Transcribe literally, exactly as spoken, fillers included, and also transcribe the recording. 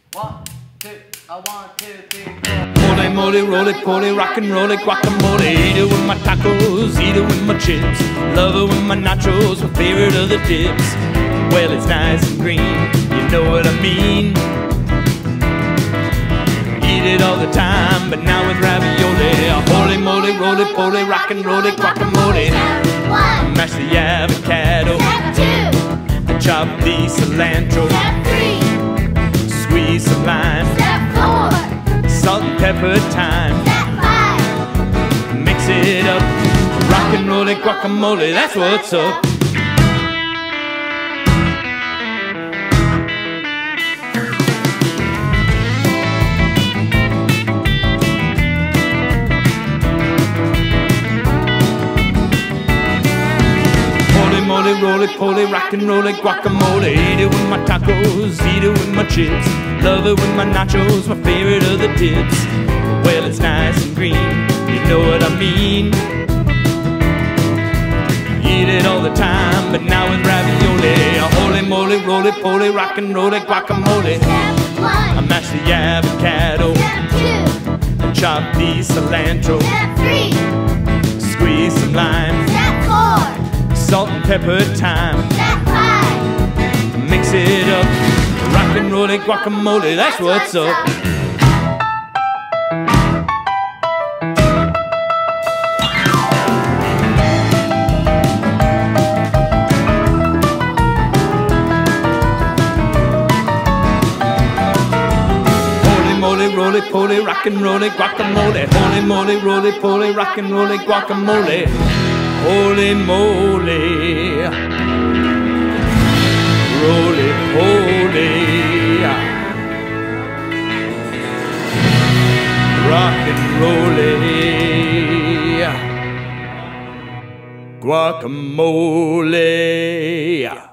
One, two, a one, two, three, four. Holy moly, roly poly, rock and roll it, guacamole. Eat it with my tacos, eat it with my chips. Love it with my nachos, my favorite of the dips. Well, it's nice and green, you know what I mean. Eat it all the time, but now with ravioli. Holy moly, roly poly, rock and roll it, guacamole. One. Mash the avocado. Step two. Chop the cilantro. Step three. Squeeze some lime. Step four. Salt and pepper time. Step five. Mix it up. Rock and roll it, guacamole. That's what's up. Holy moly, roly poly, rock and roll it, guacamole. Eat it with my tacos, eat it with my chips. Love it with my nachos, my favorite of the dips. Well, it's nice and green, you know what I mean. Eat it all the time, but now with ravioli. Holy moly, roly poly, rock and roll it, guacamole. Step one. I mash the avocado. Step two. Chop the cilantro. Step three. Squeeze some lime. Step four. Salt and pepper time. Step five. Mix it up. Rock and roll it, guacamole. That's what's up. Holy moly, roly poly, rock and roll it, guacamole. Holy moly, roly poly, rock and roll it, guacamole. Holy moly, roly poly, rock and roll it, guacamole.